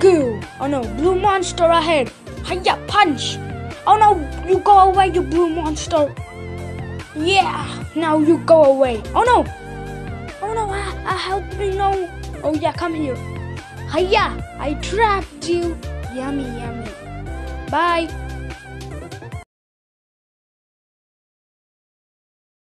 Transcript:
go. Oh no, blue monster ahead. Hiya, punch. Oh no, you go away, you blue monster. Yeah, now you go away. Oh no, help me, no. Oh yeah, come here. Hiya, I trapped you. Yummy, yummy. Bye.